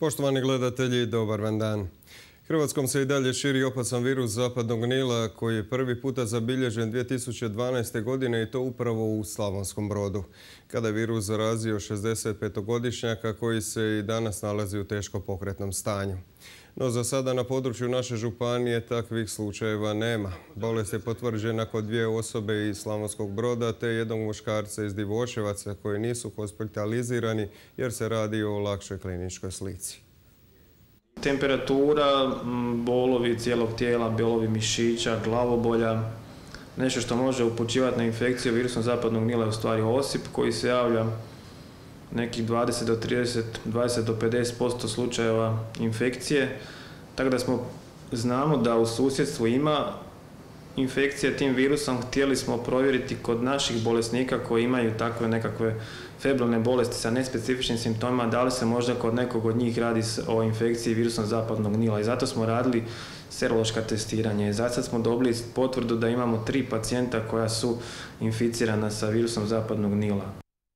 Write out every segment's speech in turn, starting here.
Poštovani gledatelji, dobar vam dan. Hrvatskom se i dalje širi opasan virus zapadnog Nila koji je prvi puta zabilježen 2012. godine i to upravo u Slavonskom Brodu, kada je virus zarazio 65-godišnjaka koji se i danas nalazi u teško pokretnom stanju. No za sada na području naše županije takvih slučajeva nema. Bolest je potvrđena kod 2 osobe iz Slavonskog Broda te jednog muškarca iz Divočevaca koji nisu hospitalizirani jer se radi o lakšoj kliničkoj slici. Temperatura, bolovi cijelog tijela, bolovi mišića, glavobolja, nešto što može upućivati na infekciju virusom zapadnog Nila je u stvari osip koji se javlja nekih 20 do 30, 20 do 50% slučajeva infekcije. Tako da znamo da u susjedstvu ima infekcije tim virusom. Htjeli smo provjeriti kod naših bolesnika koji imaju takve nekakve febrilne bolesti sa nespecifičnim simptomima, da li se možda kod nekog od njih radi o infekciji virusom zapadnog Nila. I zato smo radili serološka testiranja. I zato smo dobili potvrdu da imamo 3 pacijenta koja su inficirana sa virusom zapadnog Nila.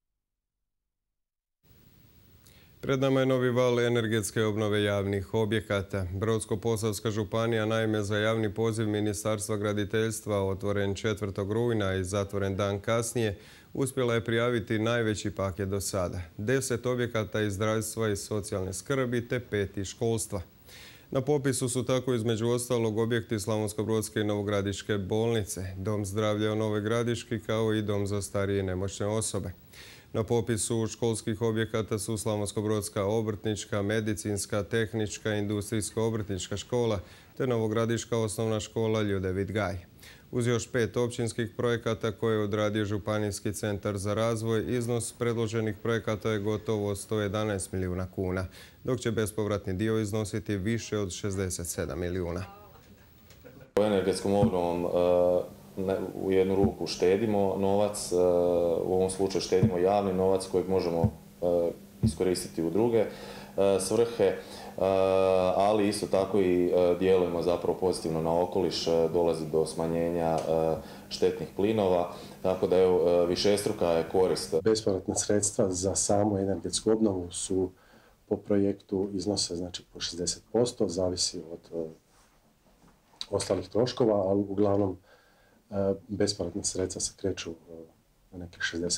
Pred nama je novi val energetske obnove javnih objekata. Brodsko-posavska županija naime za javni poziv Ministarstva graditeljstva otvoren 4. rujna i zatvoren dan kasnije uspjela je prijaviti najveći paket do sada. 10 objekata iz zdravstva i socijalne skrbi te 5 iz školstva. Na popisu su tako između ostalog objekti Slavonsko-brodske i Novogradiške bolnice, Dom zdravlja u Novoj Gradiški kao i Dom za starije i nemoćne osobe. Na popisu školskih objekata su Slavonsko-brodska obrtnička, medicinska, tehnička, industrijsko-obrtnička škola te Novogradiška osnovna škola Ljudevit Gaj. Uz još 5 općinskih projekata koje je odradio Županijski centar za razvoj, iznos predloženih projekata je gotovo 111 milijuna kuna, dok će bespovratni dio iznositi više od 67 milijuna. Energetskom obnovom u jednu ruku štedimo novac, u ovom slučaju štedimo javni novac kojeg možemo iskoristiti u druge svrhe, ali isto tako i djelujemo zapravo pozitivno na okoliš, dolazi do smanjenja štetnih plinova, tako da je višestruka je korist. Bespovratna sredstva za samu energetsku obnovu su po projektu iznose znači po 60%, zavisi od ostalih troškova, ali uglavnom bespovratna sredstva se kreću na nekih 60%.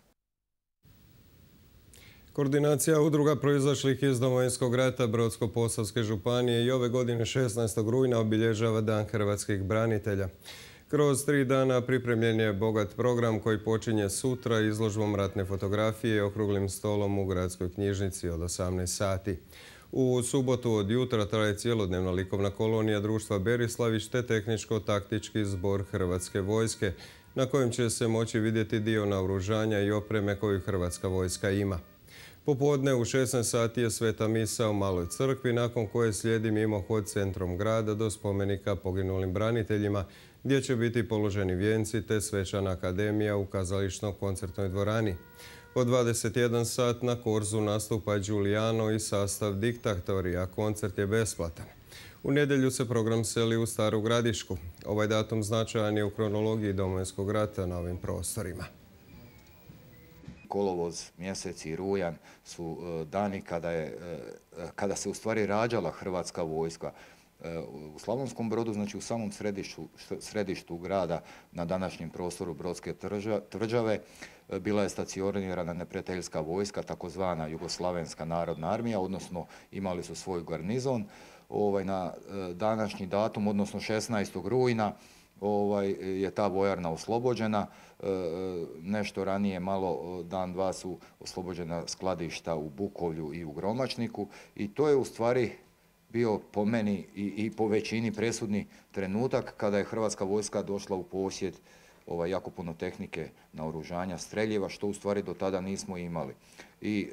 Koordinacija udruga proizašlih iz Domovinskog rata Brodsko-posavske županije i ove godine 16. rujna obilježava Dan hrvatskih branitelja. Kroz 3 dana pripremljen je bogat program koji počinje sutra izložbom ratne fotografije i okruglim stolom u gradskoj knjižnici od 18 sati. U subotu od jutra traje cijelodnevna likovna kolonija društva Berislavić te tehničko-taktički zbor Hrvatske vojske, na kojem će se moći vidjeti dio naoružanja i opreme koju Hrvatska vojska ima. Popodne u 16 sati je sveta misa u Maloj crkvi, nakon koje slijedi mimohod centrom grada do spomenika poginulim braniteljima, gdje će biti položeni vijenci te svečana akademija u kazališno-koncertnoj dvorani. Od 21 sat na Korzu nastupa Giuliano i sastav Diktatori, a koncert je besplatan. U nedjelju se program seli u Staru Gradišku. Ovaj datum značajan je u kronologiji Domovinskog rata na ovim prostorima. Kolovoz, mjesec i rujan su dani kada se u stvari rađala Hrvatska vojska. U Slavonskom Brodu, znači u samom središtu grada na današnjem prostoru Brodske tvrđave, bila je stacionirana neprijateljska vojska, takozvana Jugoslavenska narodna armija, odnosno imali su svoj garnizon. Na današnji datum, odnosno 16. rujna, je ta vojarna oslobođena. Nešto ranije, malo dan, dva su oslobođena skladišta u Bukovlju i u Gromačniku i to je u stvari bio po meni i po većini presudni trenutak kada je Hrvatska vojska došla u posjed jako puno tehnike, naoružanja, streljiva, što u stvari do tada nismo imali. I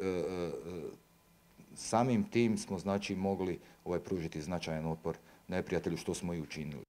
samim tim smo znači mogli pružiti značajan otpor neprijatelju, što smo i učinili.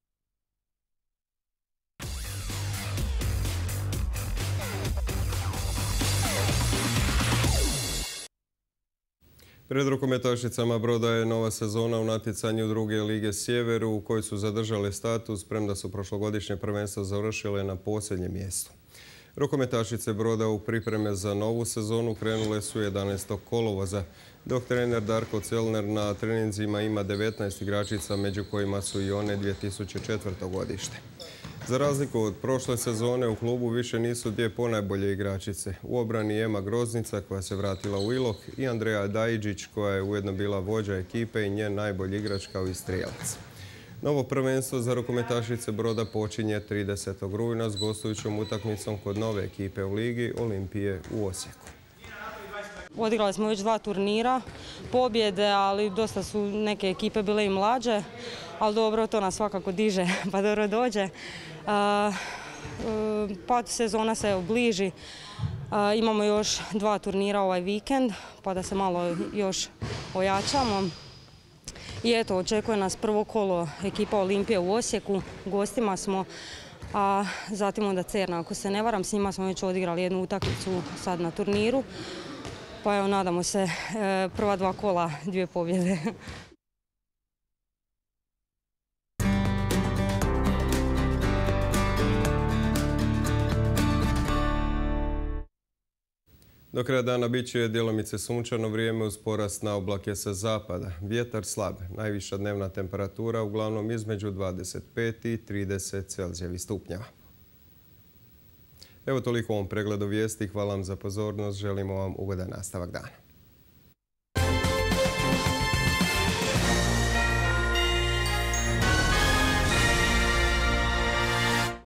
Pred rukometašicama Broda je nova sezona u natjecanju druge lige Sjeveru u kojoj su zadržale status, premda su prošlogodišnje prvenstvo završile na posljednjem mjestu. Rukometašice Broda u pripreme za novu sezonu krenule su 11. kolovoza, dok trener Darko Celner na treninzima ima 19 igračica, među kojima su i one 2004. godište. Za razliku od prošle sezone, u klubu više nisu dvije ponajbolje igračice. U obrani Ema Groznica, koja se vratila u Ilok, i Andreja Dajiđić, koja je ujedno bila vođa ekipe i njen najbolji igrač kao i strijelac. Novo prvenstvo za rukometašice Broda počinje 30. rujna s gostujućom utakmicom kod nove ekipe u ligi Olimpije u Osijeku. Odigrali smo već 2 turnira, pobjede, ali dosta su neke ekipe bile i mlađe, ali dobro, to nas svakako diže pa dobro dođe. Pa sezona se bliži, imamo još 2 turnira ovaj vikend, pa da se malo još ojačamo. I eto, očekuje nas prvo kolo ekipa Olimpije u Osijeku, gostima smo, a zatim onda Cerna, ako se ne varam, s njima smo već odigrali jednu utakmicu sad na turniru. Pa evo, nadamo se prva 2 kola, 2 pobjede. Do kraja dana bit će djelomice sunčano vrijeme uz porast na oblake sa zapada. Vjetar slab, najviša dnevna temperatura uglavnom između 25 i 30 Celzijevih stupnjeva. Evo toliko u ovom pregledu vijesti. Hvala vam za pozornost. Želimo vam ugodan nastavak dana.